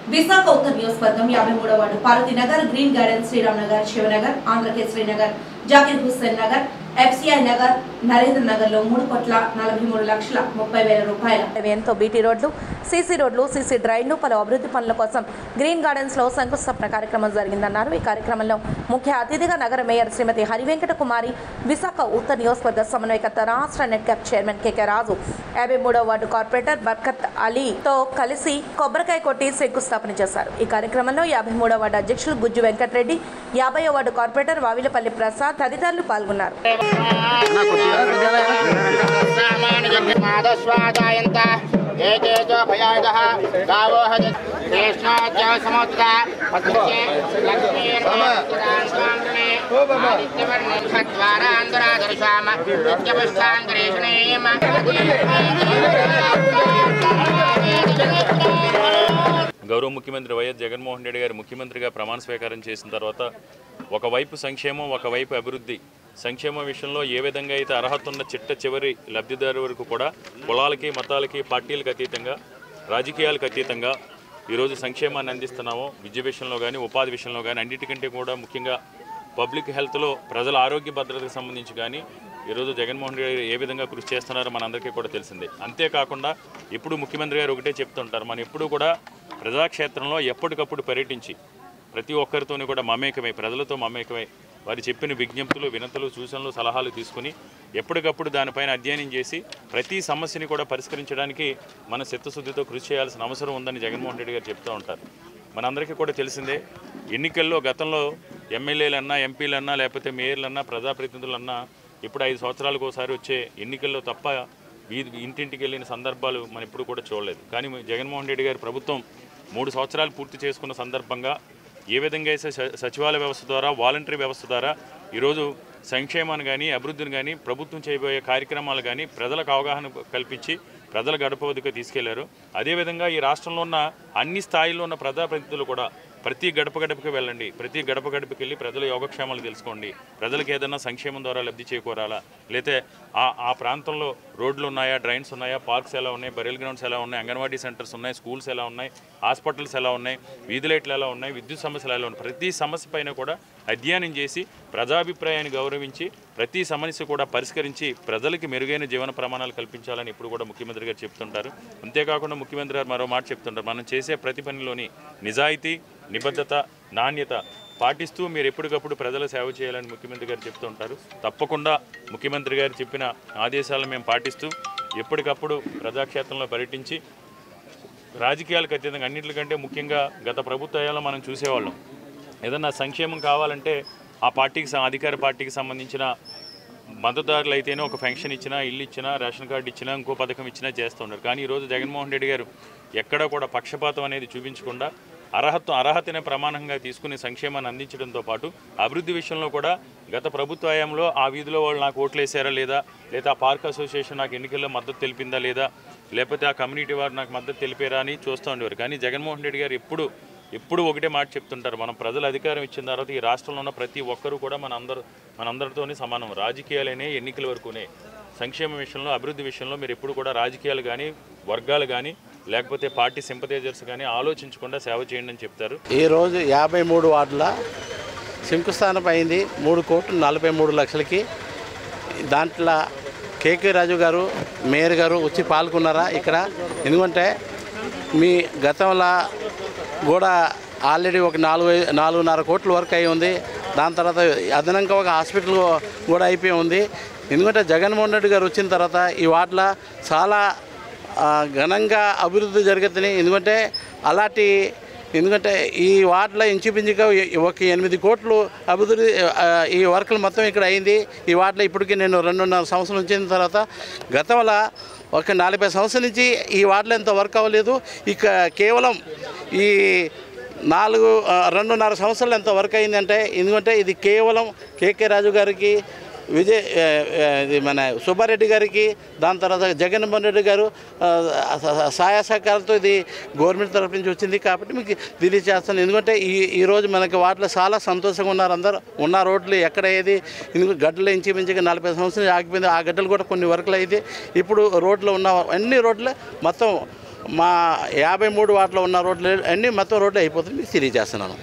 విశాఖ ఉత్తర నియోజకవర్గం 53వ ward Parvathinagar, green garden, Sriram Nagar, Sivanagar, Andhrakesari Nagar, Zakir Hussain Nagar, FCI Nagar, Narendra Nagar లో 3,43,30,000 రూపాయల వ్యయంతో బీటీ రోడ్లు, సీసీ రోడ్లు, సీసీ డ్రైన్లు, పలు అభివృద్ధి పనుల కోసం గ్రీన్ గార్డెన్స్ లో శంకుస్థాపన కార్యక్రమం జరిగిందన్నారు. ఈ కార్యక్రమంలో ముఖ్య అతిథిగా నగర మేయర్ శ్రీమతి హరివెంకట కుమారి, విశాఖ ఉత్తర నియోజకవర్గ సమన్వయకర్త, రాష్ట్ర net cap chairman KK Raju, 53వ వార్డు కార్పొరేటర్ బర్కత్ అలీతో కలిసి కొబ్బరికాయ కొట్టి శంకుస్థాపన చేశారు. ఈ కార్యక్రమంలో 53వ వార్డు అధ్యక్షులు గుజ్జు వెంకటరెడ్డి, 50వ వార్డు కార్పొరేటర్ వావిలపల్లి ప్రసాద్ తదితరులు పాల్గొన్నారు. గౌరవ ముఖ్యమంత్రి వైఎస్ జగన్మోహన్ రెడ్డి గారు ముఖ్యమంత్రిగా ప్రమాణ స్వీకారం చేసిన తర్వాత ఒకవైపు సంక్షేమం, ఒకవైపు అభివృద్ధి. సంక్షేమ విషయంలో ఏ విధంగా అయితే అర్హత ఉన్న చివరి లబ్ధిదారు వరకు కూడా కులాలకి, మతాలకి, పార్టీలకు అతీతంగా, రాజకీయాలకు అతీతంగా ఈరోజు సంక్షేమాన్ని అందిస్తున్నామో, విద్య విషయంలో కానీ, ఉపాధి విషయంలో కానీ, అన్నిటికంటే కూడా ముఖ్యంగా పబ్లిక్ హెల్త్లో ప్రజల ఆరోగ్య భద్రతకు సంబంధించి కానీ ఈరోజు జగన్మోహన్ రెడ్డి గారు ఏ విధంగా కృషి చేస్తున్నారో మనందరికీ కూడా తెలిసిందే. అంతేకాకుండా ఇప్పుడు ముఖ్యమంత్రి గారు ఒకటే చెప్తుంటారు, మనం ఎప్పుడూ కూడా ప్రజాక్షేత్రంలో ఎప్పటికప్పుడు పర్యటించి ప్రతి ఒక్కరితోనూ కూడా మమేకమై, ప్రజలతో మమేకమై వారు చెప్పిన విజ్ఞప్తులు, వినతులు, సూచనలు, సలహాలు తీసుకుని ఎప్పటికప్పుడు దానిపైన అధ్యయనం చేసి ప్రతి సమస్యని కూడా పరిష్కరించడానికి మన చిత్తశుద్ధితో కృషి చేయాల్సిన అవసరం ఉందని జగన్మోహన్ రెడ్డి గారు చెప్తూ ఉంటారు. మనందరికీ కూడా తెలిసిందే, ఎన్నికల్లో గతంలో ఎమ్మెల్యేలన్నా, ఎంపీలన్నా, లేకపోతే మేయర్లన్నా, ప్రజాప్రతినిధులన్నా ఇప్పుడు 5 సంవత్సరాలకు ఒకసారి వచ్చే ఎన్నికల్లో తప్ప ఇంటింటికి వెళ్ళిన సందర్భాలు మనం ఎప్పుడు కూడా చూడలేదు. కానీ జగన్మోహన్ రెడ్డి గారి ప్రభుత్వం 3 సంవత్సరాలు పూర్తి చేసుకున్న సందర్భంగా ఏ విధంగా అయితే సచివాలయ వ్యవస్థ ద్వారా, వాలంటరీ వ్యవస్థ ద్వారా ఈరోజు సంక్షేమాన్ని కానీ, అభివృద్ధిని కానీ, ప్రభుత్వం చేయబోయే కార్యక్రమాలు కానీ ప్రజలకు అవగాహన కల్పించి ప్రజల గడప వద్దకు తీసుకెళ్లారు. అదేవిధంగా ఈ రాష్ట్రంలో ఉన్న అన్ని స్థాయిల్లో ఉన్న ప్రజాప్రతినిధులు కూడా ప్రతి గడప గడపకి వెళ్ళండి, ప్రతి గడప గడపకి వెళ్ళి ప్రజల యోగక్షేమాలు తెలుసుకోండి, ప్రజలకు ఏదైనా సంక్షేమం ద్వారా లబ్ధి చేకూరాలా, లేతే ఆ ప్రాంతంలో రోడ్లు ఉన్నాయా, డ్రైన్స్ ఉన్నాయా, పార్క్స్ ఎలా ఉన్నాయి, బరియల్ గ్రౌండ్స్ ఎలా ఉన్నాయి, అంగన్వాడీ సెంటర్స్ ఉన్నాయి, స్కూల్స్ ఎలా ఉన్నాయి, హాస్పిటల్స్ ఎలా ఉన్నాయి, వీధి లైట్లు ఎలా ఉన్నాయి, విద్యుత్ సమస్యలు ఎలా ఉన్నాయి, ప్రతి సమస్య పైన కూడా అధ్యయనం చేసి ప్రజాభిప్రాయాన్ని గౌరవించి ప్రతి సమస్య కూడా పరిష్కరించి ప్రజలకి మెరుగైన జీవన ప్రమాణాలు కల్పించాలని ఇప్పుడు కూడా ముఖ్యమంత్రి గారు చెప్తుంటారు. అంతేకాకుండా ముఖ్యమంత్రి గారు మరో మాట చెప్తుంటారు, మనం చేసే ప్రతి పనిలోని నిజాయితీ, నిబద్ధత, నాణ్యత పాటిస్తూ మీరు ఎప్పటికప్పుడు ప్రజల సేవ చేయాలని ముఖ్యమంత్రి గారు చెప్తూ ఉంటారు. తప్పకుండా ముఖ్యమంత్రి గారు చెప్పిన ఆదేశాలను మేము పాటిస్తూ ఎప్పటికప్పుడు ప్రజాక్షేత్రంలో పర్యటించి రాజకీయాలకు అత్యంత అన్నింటికంటే ముఖ్యంగా గత ప్రభుత్వాల్లో మనం చూసేవాళ్ళం, ఏదన్నా సంక్షేమం కావాలంటే ఆ పార్టీకి, అధికార పార్టీకి సంబంధించిన మద్దతుదారులు అయితేనే ఒక పెన్షన్ ఇచ్చినా, ఇల్లు ఇచ్చినా, రేషన్ కార్డు ఇచ్చినా, ఇంకో పథకం ఇచ్చినా చేస్తూ ఉన్నారు. కానీ ఈరోజు జగన్మోహన్ రెడ్డి గారు ఎక్కడా కూడా పక్షపాతం అనేది చూపించకుండా అర్హతనే ప్రమాణంగా తీసుకుని సంక్షేమాన్ని అందించడంతో పాటు అభివృద్ధి విషయంలో కూడా గత ప్రభుత్వ హయాంలో ఆ వీధిలో వాళ్ళు నాకు ఓట్లు వేసారా లేదా ఆ పార్క్ అసోసియేషన్ నాకు ఎన్నికల్లో మద్దతు తెలిపిందా లేదా, లేకపోతే ఆ కమ్యూనిటీ వారు నాకు మద్దతు తెలిపారా అని చూస్తూ ఉండేవారు. కానీ జగన్మోహన్ రెడ్డి గారు ఎప్పుడు ఒకటే మాట చెప్తుంటారు, మనం ప్రజలు అధికారం ఇచ్చిన తర్వాత ఈ రాష్ట్రంలో ఉన్న ప్రతి ఒక్కరూ కూడా మనందరితోనే సమానం, రాజకీయాలనే ఎన్నికల వరకునే, సంక్షేమ విషయంలో, అభివృద్ధి విషయంలో మీరు ఎప్పుడు కూడా రాజకీయాలు కానీ, వర్గాలు కానీ, లేకపోతే పార్టీ సింపథైజర్స్ కానీ ఆలోచించకుండా సేవ చేయండి అని చెప్తారు. ఈరోజు 53 వార్డుల శంకుస్థానం అయింది 3,43,00,000కి. దాంట్లో కేకే రాజు గారు, మేయర్ గారు వచ్చి పాల్గొన్నారా ఇక్కడ? ఎందుకంటే మీ గతంలో కూడా ఆల్రెడీ ఒక 4.5 కోట్ల వరకు అయి ఉంది. దాని తర్వాత అదనంగా ఒక హాస్పిటల్ కూడా అయిపోయి ఉంది. ఎందుకంటే జగన్మోహన్ రెడ్డి గారు వచ్చిన తర్వాత ఈ వార్డులో చాలా ఘనంగా అభివృద్ధి జరుగుతుంది. ఎందుకంటే ఈ వార్డులో ఇంచుమించుగా ఒక 8 కోట్లు అభివృద్ధి ఈ వర్కులు మొత్తం ఇక్కడ అయింది. ఈ వార్డులో ఇప్పటికీ నేను 2.5 సంవత్సరం వచ్చిన తర్వాత గతంలో ఒక 40 సంవత్సరాల నుంచి ఈ వార్డులో ఎంత వర్క్ అవ్వలేదు. ఇక కేవలం ఈ 2.5 సంవత్సరాలు ఎంత వర్క్ అయిందంటే, ఎందుకంటే ఇది కేవలం కేకే రాజు గారికి, మన సుబ్బారెడ్డి గారికి, దాని తర్వాత జగన్మోహన్ రెడ్డి గారు సహాయ సహకారాలతో ఇది గవర్నమెంట్ తరఫు నుంచి వచ్చింది. కాబట్టి మీకు తెలియజేస్తాను. ఎందుకంటే ఈరోజు మనకి వాటిలో చాలా సంతోషంగా ఉన్నారు అందరూ. ఉన్న రోడ్లు ఎక్కడ ఏది గడ్డలు ఇంచుమించుగా 40 సంవత్సరాలు ఆగిపోయింది. ఆ గడ్డలు కూడా కొన్ని వర్కులు అయితే ఇప్పుడు రోడ్లు ఉన్న అన్ని రోడ్లు మొత్తం మా 53 వార్డులో ఉన్న రోడ్లు అన్నీ మొత్తం రోడ్లు అయిపోతుంది మీకు తెలియజేస్తున్నాను.